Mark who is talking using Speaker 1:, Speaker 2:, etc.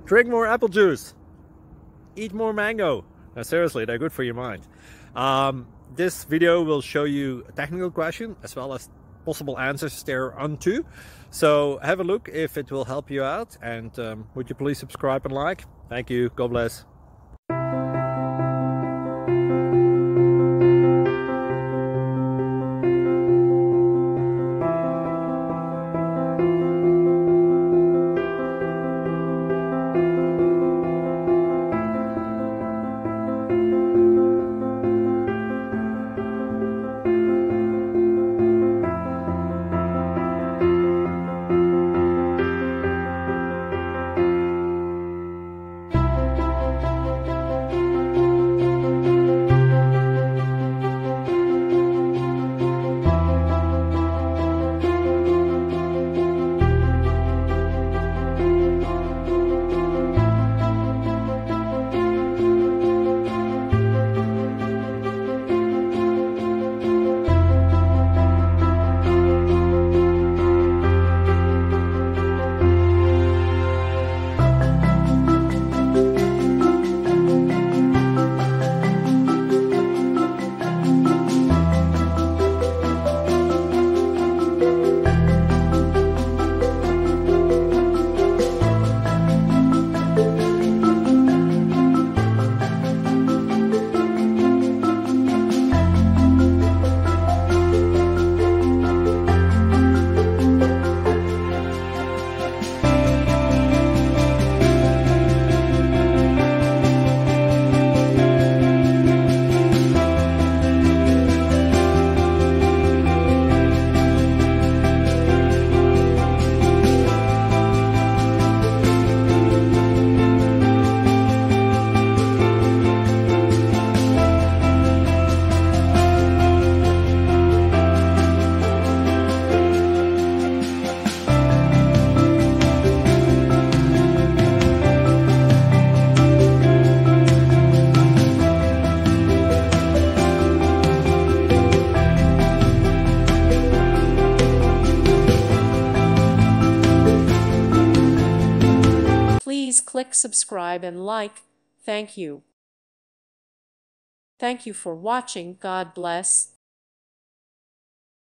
Speaker 1: Drink more apple juice. Eat more mango. No, seriously, they're good for your mind. This video will show you a technical question as well as possible answers thereunto. So have a look if it will help you out, and would you please subscribe and like? Thank you. God bless.
Speaker 2: Please click subscribe and like. Thank you. Thank you for watching. God bless.